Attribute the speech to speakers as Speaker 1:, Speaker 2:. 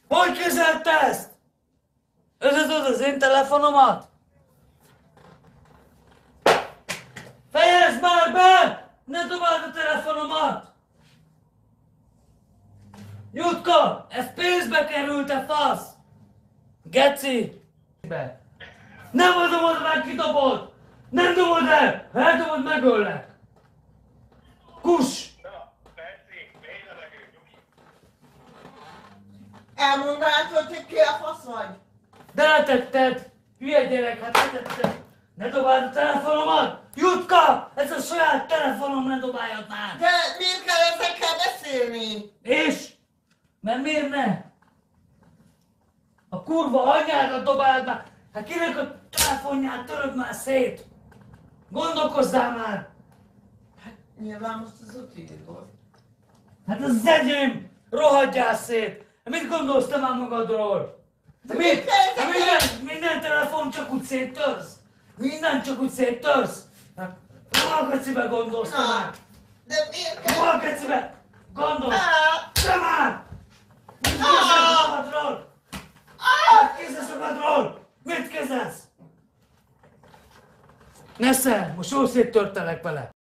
Speaker 1: Hogy kezelte ezt? Összetudod az én telefonomat? Fejezd már be! Ne dobáld a telefonomat! Jutka, ez pénzbe került, te fasz! Geci! Nem dobod meg, kidobod! Nem dobod el! Ha eldobod, megöllek! Kus!
Speaker 2: Elmondanád, hogy te ki a fasz vagy?
Speaker 1: De letetted! Hülye gyerek, hát letetted! Ne dobáld a telefonomat! Jutka! Ez a saját telefonom, ne dobáljad már!
Speaker 2: De miért kell ezekkel beszélni?
Speaker 1: És? Mert miért ne? A kurva anyádat dobáld már! Hát kinek a telefonját töröd már szét? Gondolkozzál már!
Speaker 2: Nyilván most az utiról.
Speaker 1: Hát ez az enyém! Rohadjál szét! Mit gondolsz te már magadról? Te mit? Hát minden telefon csak úgy széttörsz? Minden csak úgy széttörsz? Hát, hol a kecibe gondolsz te már?
Speaker 2: De miért kell?
Speaker 1: Hol a kecibe? Gondolsz? Te már! Mit kézzel magadról? Mit kézzelsz? Nesze, most jól széttörtelek vele.